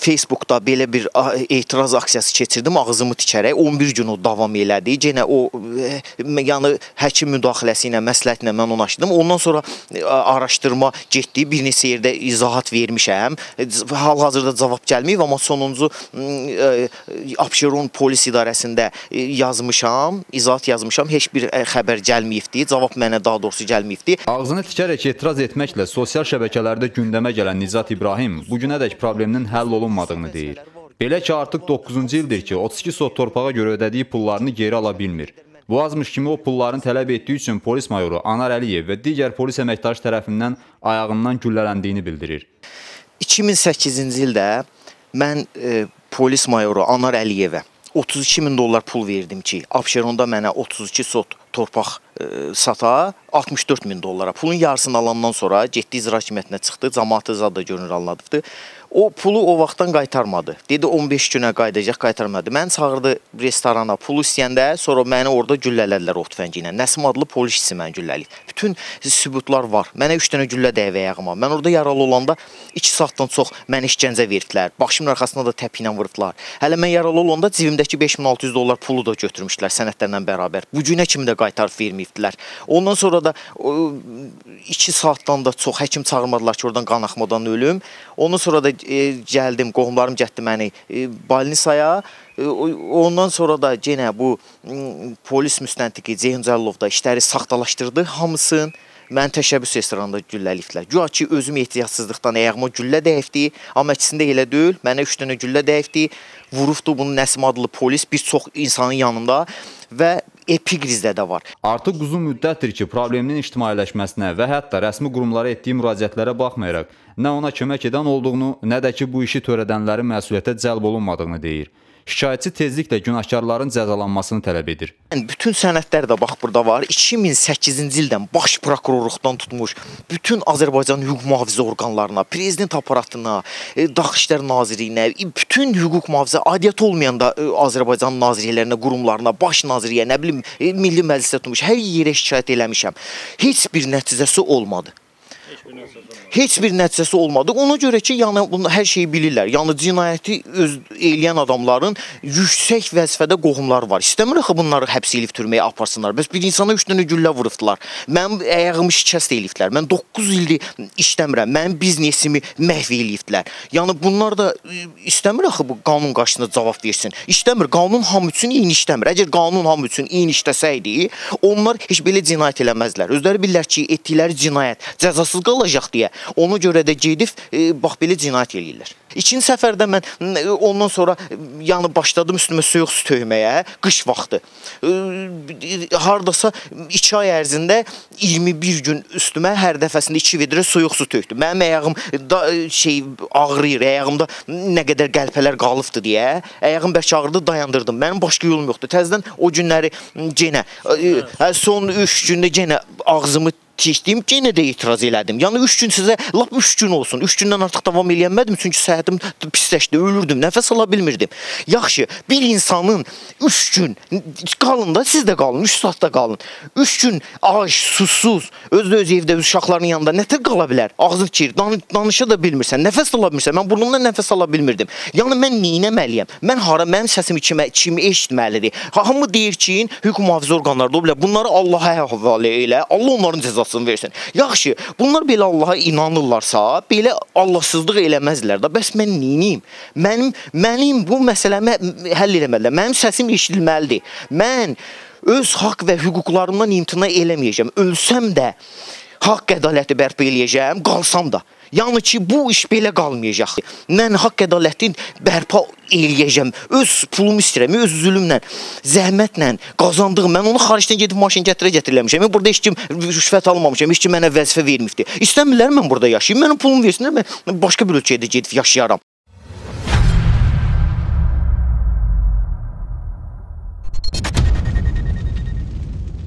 Facebookda belə bir etiraz aksiyası keçirdim, ağzımı tikərək. 11 gün o davam elədi. Yenə o, yəni həkim müdaxiləsi ilə, məsləhəti ilə mən onu açdım. Ondan sonra araşdırma getdi. Bir neçə yerdə izahat vermişəm. Hal-hazırda cavab gəlməyib, amma sonuncu Abşeron polis idarəsində yazmışam, izahat yazmışam. Heç bir xəbər gəlməyibdi. Cavab mənə daha doğrusu gəlməyibdi. Ağzını tikərək etiraz etməklə sosial şəbəkələrdə gündəmə gələn Nizat İbrahim bugünədək problemin həll olunmadığını deyir. Belə ki, artıq 9-cu ildir ki, 32 sot torpağa görə ödədiyi pullarını geri ala bilmir. Bu azmış kimi o pulların tələb etdiyi üçün polis mayoru Anar Əliyev və digər polis əməkdaşı tərəfindən ayağından güllələndiyini bildirir. 2008-ci ildə mən polis mayoru Anar Əliyevə 32.000 dollar pul verdim ki, Abşeronda mənə 32 sot torpaq sata 64.000 dollara. Pulun yarısını alandan sonra getdi icra hakimiyyətinə çıxdı, cəmaatı zada görünür anladıbdı. O pulu o vaxtdan qaytarmadı. Dedi 15 günə qayıdacaq, qaytarmadı. Mən çağırdı restorana, pulu istəyəndə sonra məni orada güllələdilər ot tüfəngi ilə. Nəsim adlı polis işçisi məni güllələyib. Bütün sübutlar var. Mənə 3 dənə güllə dəyib ayağıma. Mən orada yaralı olanda 2 saatdan çox məni işgəncə verdilər. Başımın arxasına da təpi ilə vurdular. Hələ mən yaralı olanda cibimdəki 5600 dollar pulu da götürmüşlər sənədlərlə bərabər. Bu günə kimi də qaytarıb verməyibdilər. Ondan sonra da 2 saatdan da çox həkim çağırmadılar ki, oradan qan axmadan ölüm. Ondan sonra da gəldim, qohumlarım getdi məni balnisaya. Ondan sonra da yenə bu polis müstəntiqi Ceyhun Cəlilov da işləri saxtalaşdırdı hamısını. Mən təşəbbüs restoranında gülləliyibdilər. Güya ki, özüm ehtiyatsızlıqdan ayağıma güllə dəyibdi, amma ikisində elə deyil. Mənə 3 dənə güllə dəyibdi. Vurubdu bunu Nəsim adlı polis bir çox insanın yanında və epikrizdə də var. Artıq uzun müddətdir ki, problemin ictimailəşməsinə və hətta rəsmi qurumlara etdiyi müraciətlərə baxmayaraq, nə ona kömək edən olduğunu, nə də ki, bu işi törədənlərin məsuliyyətə cəlb olunmadığını deyir. Şikayətçi tezliklə günahkarların cəzalanmasını tələb edir. Bütün sənədlər də bax burada var. 2008-ci ildən baş prokurorluqdan tutmuş, bütün Azərbaycan hüquq mühafizə orqanlarına, prezident aparatına, Daxili İşlər Nazirliyinə, bütün hüquq mühafizə aidiyyəti olmayan da Azərbaycan nazirliklərinə, qurumlarına, baş nazirliyə, nə bilim, Milli Məclisə tutmuş, hər yerə şikayət eləmişəm. Heç bir nəticəsi olmadı. Heç bir nəticəsi olmadı. Ona görə ki, yəni hər şeyi bilirlər. Yəni cinayəti eləyən adamların yüksək vəzifədə qohumları var. İstəmir axı bunları həbs eləyib türməyə aparsınlar. Bəs bir insana 3 dənə güllə vurubdular. Mənim ayağımı şikəst eləyibdilər. Mən 9 ildir işləmirəm. Mənim biznesimi məhv eləyibdilər. Yəni bunlar da istəmir axı bu qanun qarşısında cavab versin. İstəmir. Qanun hamı üçün eyni işləmir. Əgər qanun hamı üçün eyni işləsəydi, onlar heç belə cinayət eləməzlər. Özləri bilirlər ki, etdikləri cinayət cəzasız qalacaq deyə. Ona görə də gedib, bax, belə cinayət eləyirlər. İkinci səfərdə mən ondan sonra yəni başladım üstümə soyuq su tökməyə, qış vaxtı. Hardasa 2 ay ərzində 21 gün üstümə hər dəfəsində 2 vedrə soyuq su tökdüm. Mənim ayağım ağrıyır, ayağımda nə qədər qəlpələr qalıbdı deyə. Ayağım bəlkə ağrıdı, dayandırdım. Mənim başqa yolum yoxdur. Təzədən o günləri yenə, son 3 gündə yenə ağzımı tikdim, yenə də etiraz elədim. Yəni 3 gün sizə, lap 3 gün olsun. 3 gündən artıq davam eləyənmədim, çünki səhətim pisləşdi, ölürdüm, nəfəs ala bilmirdim. Yaxşı, bir insanın 3 gün qalın da, siz də qalın, 3 saatda qalın. 3 gün ac, susuz, öz evdə, öz uşaqların yanında nətər qala bilər? Ağzı tikir, danışa da bilmirsən, nəfəs ala bilmirsən. Mən burnumdan nəfəs ala bilmirdim. Yəni mən neynəməliyəm? Mən hara, mənim səsim kimi eşitməlidir? Hamı deyir ki, hüquq mühafizə orqanları da o bilər, bunları Allaha həvalə elə, Allah onların cəzasını versin. Yaxşı, bunlar belə Allaha inanırlarsa, belə Allahsızlıq eləməzlər da, bəs mən neyniyim? Mənim bu məsələmə həll eləməlilər. Mənim səsim eşidilməlidir. Mən öz haqq və hüquqlarımdan imtina eləməyəcəm. Ölsəm də haqq ədaləti bərpa eləyəcəm, qalsam da. Yəni ki, bu iş belə qalmayacaq. Mən haqq ədalətin bərpa eləyəcəm. Öz pulumu istəyirəm, öz zülümlə, zəhmətlə qazandığım. Mən onu xaricdən gedib maşın gətirə-gətirləmişəm. Mən burada heç kim rüşvət almamışam, heç kim mənə vəzifə verməyibdir. İstəmirlər mən burada yaşayayım, mənim pulumu versinlər, mən başqa bir ölkədə gedib yaşayaram.